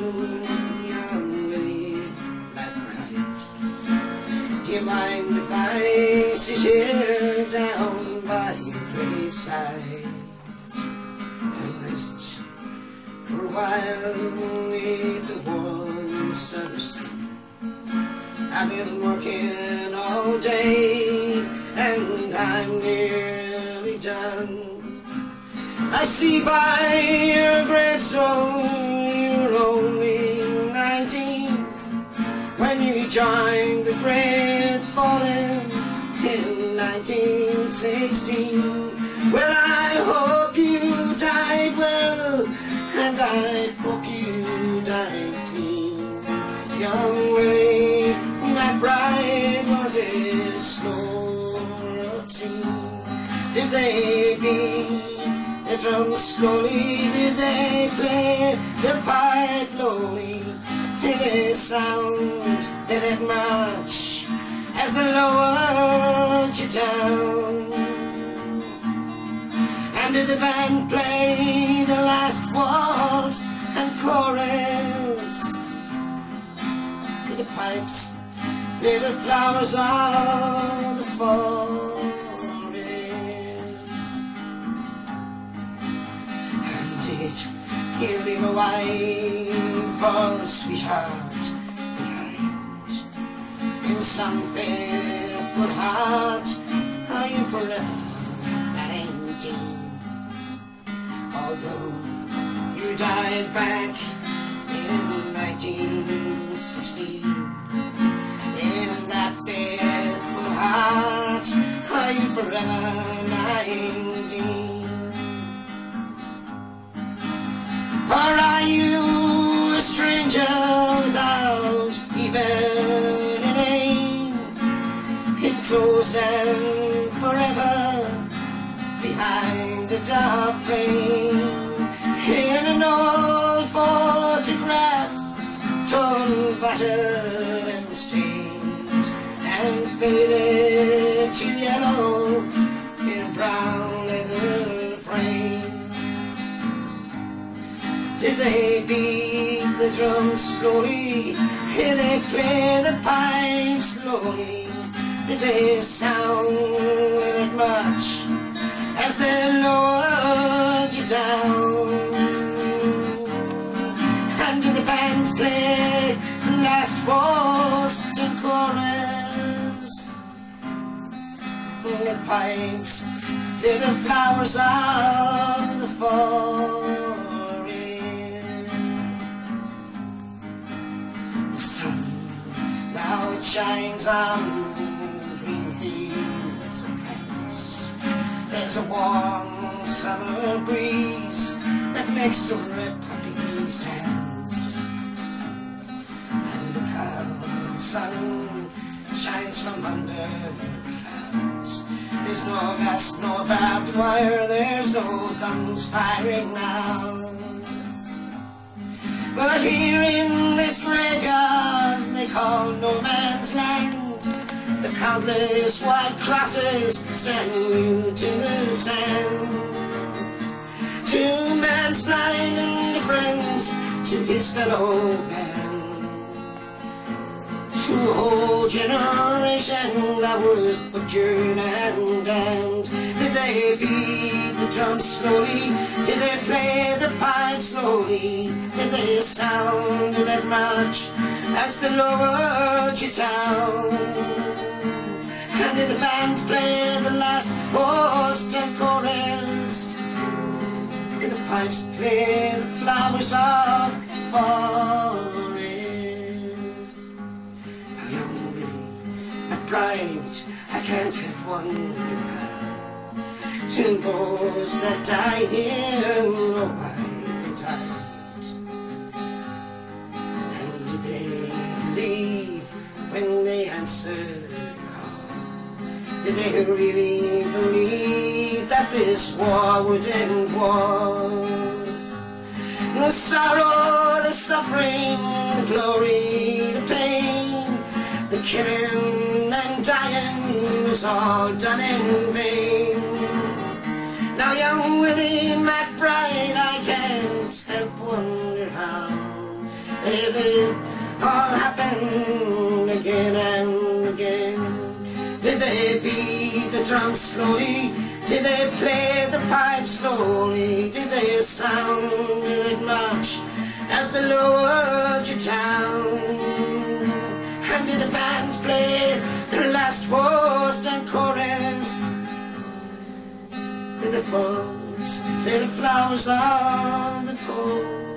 young Willie McBride. Do you mind if I sit here down by your graveside and rest for a while beneath the warm summer sun? I've been working all day and I'm nearly done. I see by your gravestone you're only 19 when you joined the Great Fallen in 1916. Well, I hope you died well, and I hope you died clean. Young Willie McBride was his slow routine. Did they beat the drum slowly? Did they play the pipe lowly? Did they sound, did it march as they lowered you down? And did the band play the last waltz and chorus? Did the pipes play the flowers of the forest? And did you leave a wife or a sweetheart behind? In some faithful heart are you forever 19? Although you died back in 1916, in that faithful heart are you forever 19? Or are you a stranger without even a name, enclosed and forever behind a dark frame, in an old photograph, torn, battered and stained, and faded to yellow in a brown leather frame? Did they beat the drums slowly? Did they play the pipes slowly? Did they sound it much as they lowered you down? And did the band play the last waltz and chorus? The pipes play the flowers of the forest. The sun now it shines on green fields of friends. There's a warm summer breeze that makes the red poppies dance. And look how the sun shines from under the clouds. There's no gas, no barbed wire, there's no guns firing now. But here in this graveyard they call no man's land, the countless white crosses stand mute in the sand. To man's blind indifference to his fellow man, to a whole generation that was butchered and damned. Did they beat the drums slowly? Did they play the pipes slowly? Did they sound that march as they lowered you down? And did the band play the last waltz and chorus? Did the pipes play the flowers of the forest? Now young Willie McBride, I can't help wondering how to those that die here know why they died. And did they believe when they answered? Did they really believe that this war would end wars? The sorrow, the suffering, the glory, the pain, the killing and dying was all done in vain. Now young Willie McBride, I can't help wonder how Did it all happen again and again? Did they beat the drums slowly? Did they play the pipe slowly? Did they sound it much as they lowered you down? And did the band play the last verse and chorus? Did the folks play the flowers on the coast?